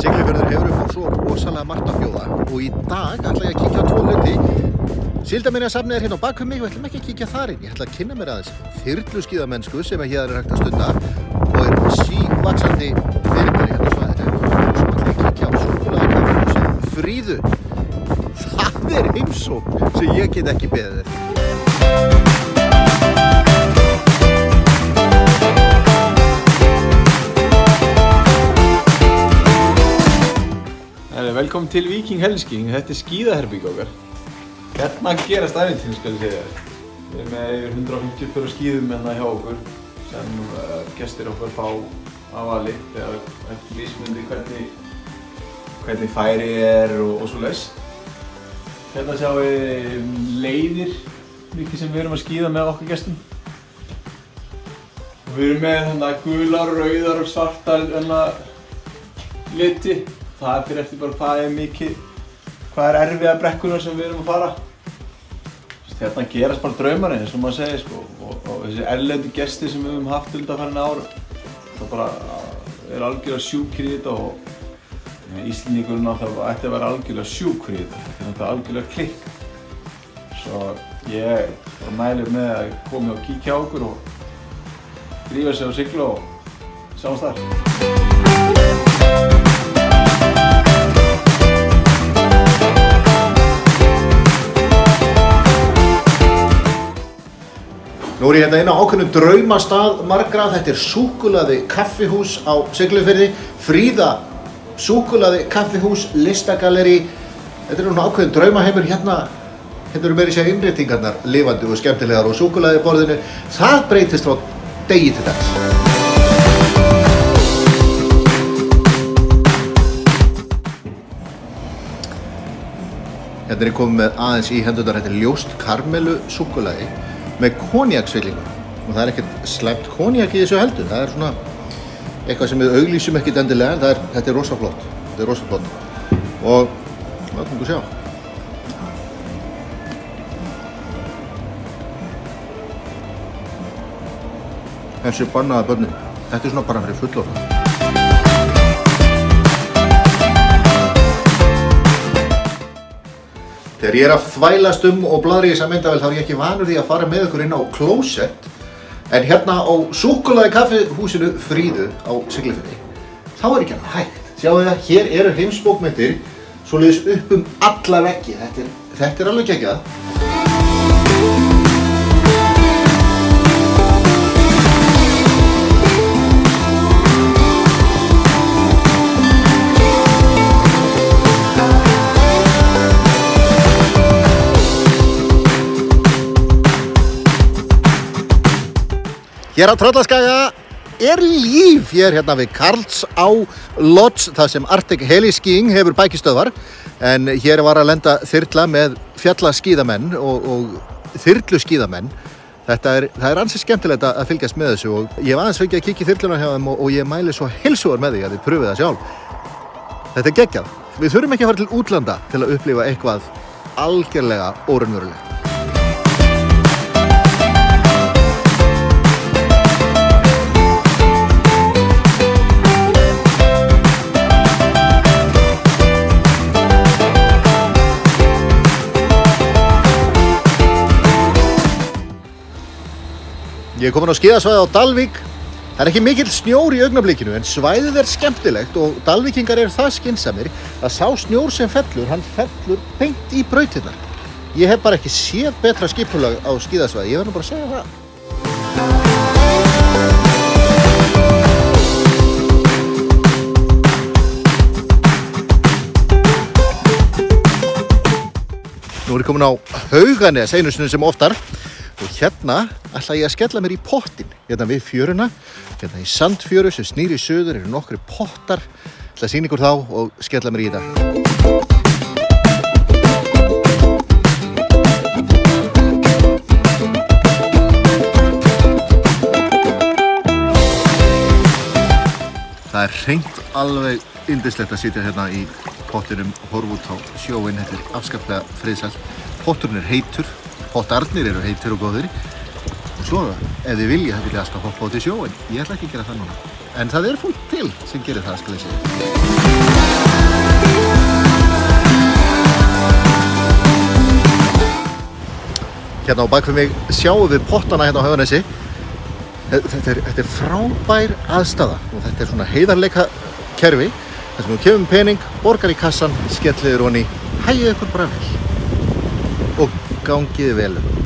Siglufjörður hefur upp á svo rosalega margt að bjóða og í dag ætla ég að kíkja á 2 hluti. Síldarminjasafnið hérna á bak við mig og ætlum ekki að kíkja þar inn. Ég ætla að kynna mér aðeins þyrluskíðamennsku sem hér hægt að stunda og sívaxandi fyrirbæri hérna á svæðinu. Og svo ætla ég að kíkja á súkkulaði kaffihúsið Fríðu. Það heimsókn sem ég get ekki beðið eftir. Velkomin til Viking heli-skiing. Þetta skíðaherbyggja okkar. Hérna gerast ævintýrin, skal ég segja þér. Við erum með yfir 150 fyrir skíðum hérna hjá okkur sem gestir okkar fá af vali þegar eftir lífsmundi hvernig færi og svo leys. Hérna sjáum við leiðir mikið sem við erum að skíða með okkar gestum. Við erum með hérna gular, rauðar og svartar liti. Það fyrir eftir bara hvað er erfiða brekkunar sem við erum að fara. Hérna gerast bara draumar eins og maður segir sko. Og þessi erlendu gestir sem við höfum haft undanfarin ár, það bara er algjörlega sjúkir í þetta og Íslendingurinn náttúrulega ætti að vera algjörlega sjúkur í þetta. Þetta er náttúrulega algjörlega klikk. Svo ég bara mæli með að koma og kíkja á okkur og drífa sig á sigla og sjáumst þar. Nú er ég hérna inn á ákveðnum draumastað margra. Þetta er súkkulaði kaffihús á Siglufirði. Fríða súkkulaði kaffihús, listagalleri. Þetta er núna ákveðin draumaheimur hérna. Hérna eru meira að segja innréttingarnar lifandi og skemmtilegar og súkkulaði borðinu. Það breytist frá degi til dags. Hérna er ég komið með aðeins í hendurnar. Þetta er ljóst karmelu súkkulaði með konjaksfyllingu og það er ekkert slæmt konjak í þessu heldur. Það er svona eitthvað sem við auglýsum ekkert endilega en þetta er rosa flott. Þetta er rosa flott og látum við sjá. Þessi bannaða börnin. Þetta er svona bara fyrir fullorðna. Þegar ég er að þvælast og blaðra í þessa myndavél þá er ég ekki vanur því að fara með ykkur inn á klósett. En hérna á súkkulaði kaffihúsinu Fríðu á Siglufirði, þá er ekki annað hægt. Sjáu það, hér eru heimsbókmyndir svoleiðis upp alla veggi. Þetta er alveg geggjað. Hér á Tröllaskaga er líf. Ég er hérna við Karlsá Lodge, það sem Arctic heli-skiing hefur bækistöðvar. En hér var að lenda þyrla með fjallaskíðamenn og þyrluskíðamenn. Það er ansi skemmtilegt að fylgjast með þessu og ég hef aðeins fengið að kíkja í þyrluna hjá þeim og ég mæli svo heilshugar með því að þið pröfið það sjálf. Þetta er geggjað. Við þurfum ekki að fara til útlanda til að upplifa eitthvað algjörlega óraunverulegt. Ég er komin á skíðasvæði á Dalvík. Það er ekki mikill snjór í augnablikinu en svæðið er skemmtilegt og dalvíkingar eru það skynsamir að sá snjór sem fellur, hann fellur beint í brautirnar. Ég hef bara ekki séð betra skipulag á skíðasvæði, ég verð nú bara að segja það. Nú er ég komin á Hauganes einu sinni sem oftar. Og hérna ætla ég að skella mér í pottinn, hérna við fjöruna, hérna í sandfjöru sem snýr í suður eru nokkri pottar. Ég ætla að sýna ykkur þá og skella mér í þetta. Það er hreint alveg yndislegt að sitja hérna í pottinum og horfa út á sjóinn. Þetta er afskaplega friðsælt. Potturinn er heitur. Pottarnir eru heitir og góðir og svo ef þið vilja það vilja alltaf hoppa út í sjóinn. Ég ætla ekki að gera það núna. En það fólk til sem gerir það, skal ég segja. Hérna á bakvið mig sjáum við pottana hérna á Hauganesi. Þetta frábær aðstaða og þetta svona heiðarleika kerfi. þar sem þú kemur með pening, borgar í kassan, skelliður honi, hægið ykkur bara vel og gangiði vel.